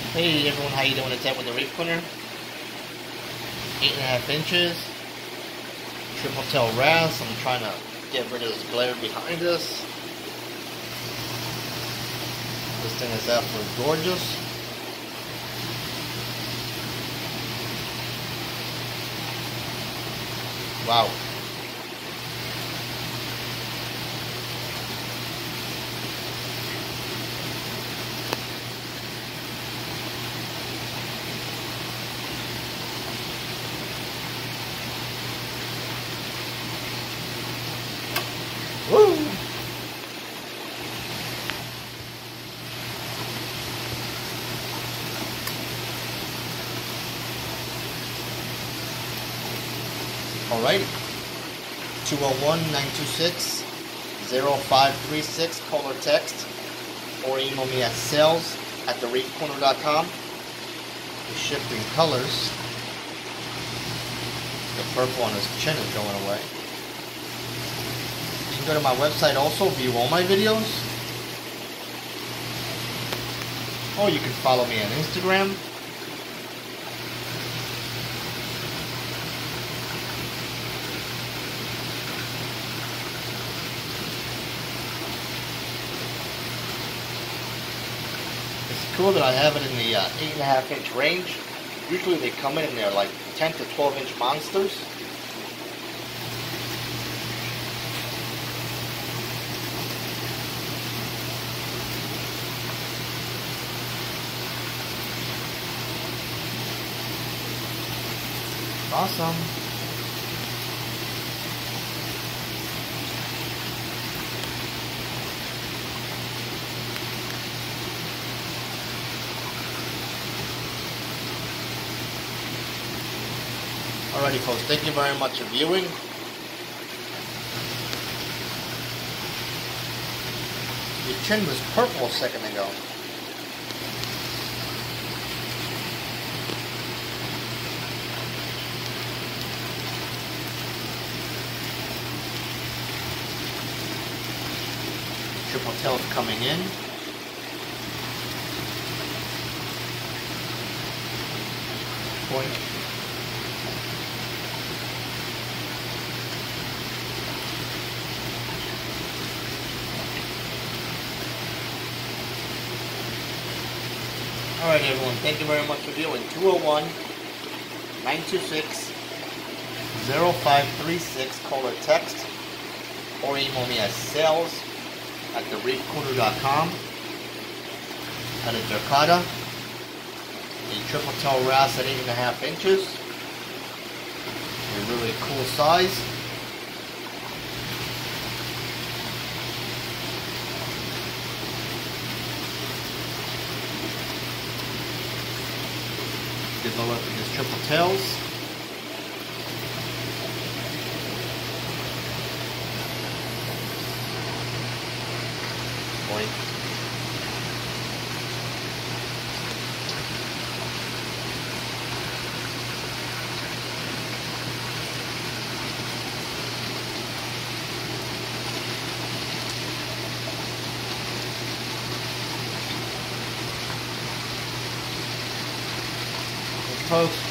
Hey everyone, how you doing? It's Ed with the Reef Cleaner. 8.5 inches. Triple tail wrasse. I'm trying to get rid of this glare behind us. This thing is absolutely gorgeous. Wow. Woo! Alrighty. 201-926-0536. Call or text or email me at sales@thereefcorner.com. We ship in colors. The purple on his chin is going away. You can go to my website also, view all my videos. Or you can follow me on Instagram. It's cool that I have it in the 8.5-inch range. Usually they come in and they're like 10 to 12-inch monsters. Awesome. Alrighty folks, thank you very much for viewing. Your chin was purple a second ago. Triple tails coming in. Point. Alright everyone, thank you very much for viewing. 201-926-0536. Call or text or email me at sales@thereefcorner.com. At a Dercata, a triple tail wrasse at 8.5 inches. A really cool size. Give a look at his triple tails. Point. Folks.